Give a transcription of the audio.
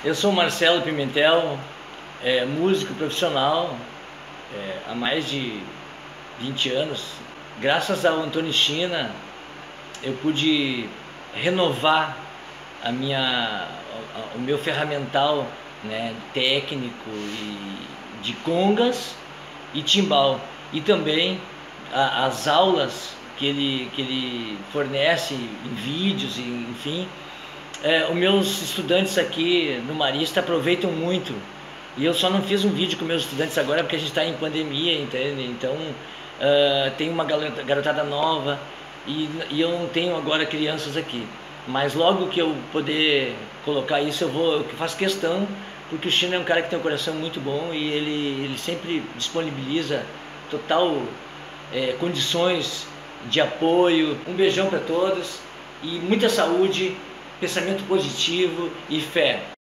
Eu sou Marcelo Pimentel, músico profissional há mais de 20 anos. Graças ao Antônio China, eu pude renovar o meu ferramental, né, técnico e de congas e timbal. E também as aulas que ele fornece em vídeos, enfim. Os meus estudantes aqui no Marista aproveitam muito. E eu só não fiz um vídeo com meus estudantes agora porque a gente está em pandemia, entende? Então tem uma garotada nova e eu não tenho agora crianças aqui. Mas logo que eu poder colocar isso, eu faço questão, porque o China é um cara que tem um coração muito bom e ele sempre disponibiliza total condições de apoio. Um beijão para todos e muita saúde, pensamento positivo e fé.